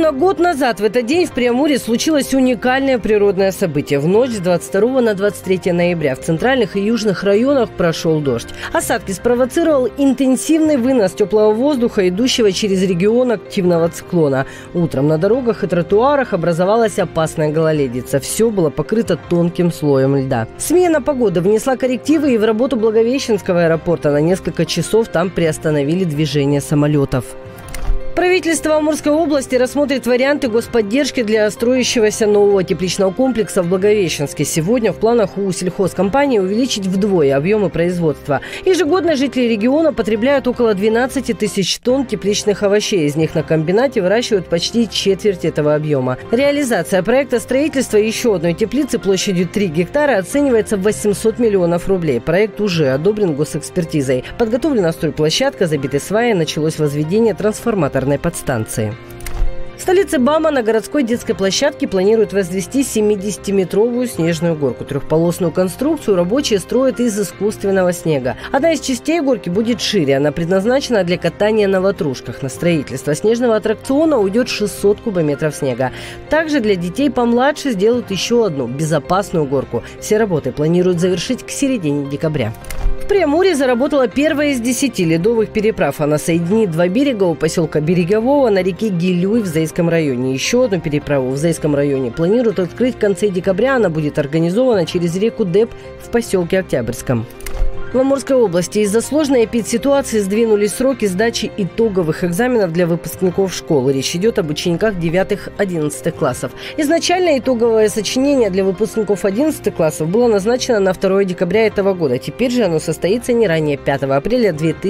Ровно год назад в этот день в Преамуре случилось уникальное природное событие. В ночь с 22 на 23 ноября в центральных и южных районах прошел дождь. Осадки спровоцировал интенсивный вынос теплого воздуха, идущего через регион активного циклона. Утром на дорогах и тротуарах образовалась опасная гололедица. Все было покрыто тонким слоем льда. Смена погоды внесла коррективы, и в работу Благовещенского аэропорта на несколько часов там приостановили движение самолетов. Правительство Амурской области рассмотрит варианты господдержки для строящегося нового тепличного комплекса в Благовещенске. Сегодня в планах у сельхозкомпании увеличить вдвое объемы производства. Ежегодно жители региона потребляют около 12 тысяч тонн тепличных овощей. Из них на комбинате выращивают почти четверть этого объема. Реализация проекта строительства еще одной теплицы площадью 3 гектара оценивается в 800 миллионов рублей. Проект уже одобрен госэкспертизой. Подготовлена стройплощадка, забиты сваи, началось возведение трансформаторной подстанции. В столице Бама на городской детской площадке планируют возвести 70-метровую снежную горку. Трехполосную конструкцию рабочие строят из искусственного снега. Одна из частей горки будет шире. Она предназначена для катания на ватрушках. На строительство снежного аттракциона уйдет 600 кубометров снега. Также для детей помладше сделают еще одну безопасную горку. Все работы планируют завершить к середине декабря. В Преамуре заработала первая из 10 ледовых переправ. Она соединит два берега у поселка Берегового на реке Гилюй в Зайском районе. Еще одну переправу в Зайском районе планируют открыть в конце декабря. Она будет организована через реку Деп в поселке Октябрьском. В Амурской области из-за сложной эпидситуации сдвинулись сроки сдачи итоговых экзаменов для выпускников школы. Речь идет об учениках 9-11 классов. Изначально итоговое сочинение для выпускников 11 классов было назначено на 2 декабря этого года. Теперь же оно состоится не ранее 5 апреля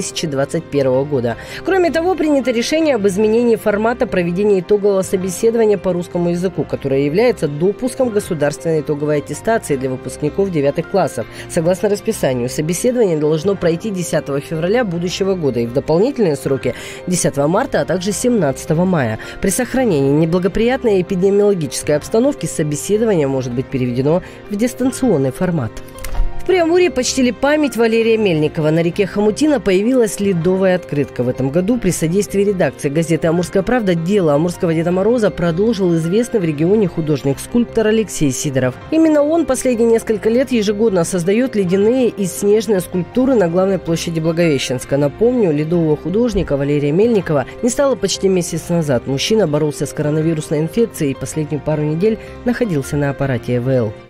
2021 года. Кроме того, принято решение об изменении формата проведения итогового собеседования по русскому языку, которое является допуском государственной итоговой аттестации для выпускников 9 классов. Согласно расписанию, собеседование должно пройти 10 февраля будущего года и в дополнительные сроки 10 марта, а также 17 мая. При сохранении неблагоприятной эпидемиологической обстановки собеседование может быть переведено в дистанционный формат. В Преамуре почтили память Валерия Мельникова. На реке Хомутина появилась ледовая открытка. В этом году при содействии редакции газеты «Амурская правда» дело Амурского Деда Мороза продолжил известный в регионе художник-скульптор Алексей Сидоров. Именно он последние несколько лет ежегодно создает ледяные и снежные скульптуры на главной площади Благовещенска. Напомню, ледового художника Валерия Мельникова не стало почти месяц назад. Мужчина боролся с коронавирусной инфекцией и последнюю пару недель находился на аппарате ЭВЛ.